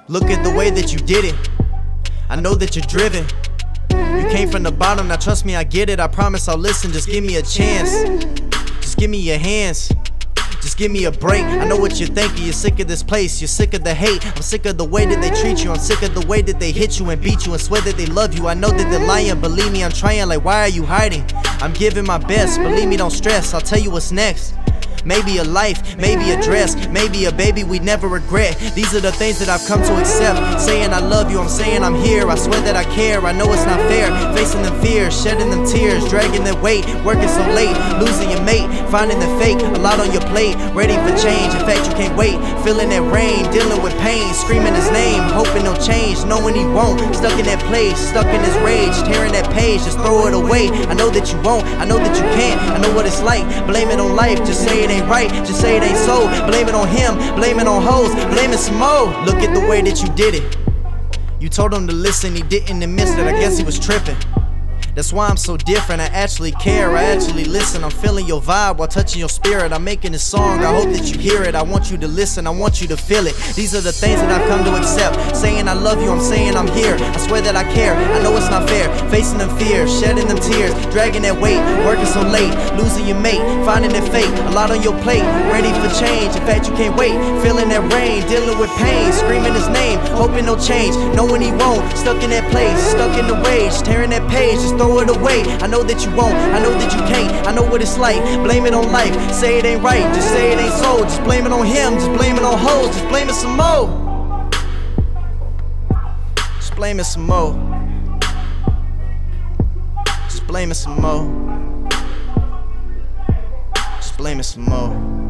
Look at the way that you did it. I know that you're driven. You came from the bottom, now trust me, I get it. I promise I'll listen, just give me a chance. Just give me your hands. Just give me a break. I know what you're thinking, you're sick of this place, you're sick of the hate. I'm sick of the way that they treat you, I'm sick of the way that they hit you and beat you and swear that they love you. I know that they're lying, believe me, I'm trying, like why are you hiding? I'm giving my best, believe me, don't stress, I'll tell you what's next. Maybe a life, maybe a dress, maybe a baby we never regret. These are the things that I've come to accept. Saying I love you, I'm saying I'm here. I swear that I care, I know it's not fair. Facing them fears, shedding them tears, dragging their weight, working so late, losing your mate, finding the fake, a lot on your plate, ready for change. In fact, you can't wait, feeling that rain, dealing with pain, screaming his name, hoping he'll change, knowing he won't. Stuck in that place, stuck in his rage, tearing that page, just throw it away. I know that you won't, I know that you can't, I know what it's like. Blame it on life, just say it ain't right, just say it ain't so. Blame it on him, blame it on hoes, blame it some more. Look at the way that you did it. You told him to listen, he didn't admit it, I guess he was tripping. That's why I'm so different, I actually care, I actually listen. I'm feeling your vibe while touching your spirit. I'm making this song, I hope that you hear it. I want you to listen, I want you to feel it. These are the things that I've come to accept. Saying I love you, I'm saying I'm here. I swear that I care, I know it's not fair. Facing them fears, shedding them tears, dragging that weight, working so late, losing your mate, finding that fate, a lot on your plate, ready for change. In fact, you can't wait, feeling that rain, dealing with pain, screaming his name, hoping no change, knowing he won't. Stuck in that place, stuck in the rage, tearing that page, just throw it away. I know that you won't, I know that you can't, I know what it's like. Blame it on life, say it ain't right, just say it ain't so. Just blame it on him, just blame it on hoes, just blame it some more. Just blame it some more. Just blame it some more. Just blame it some more.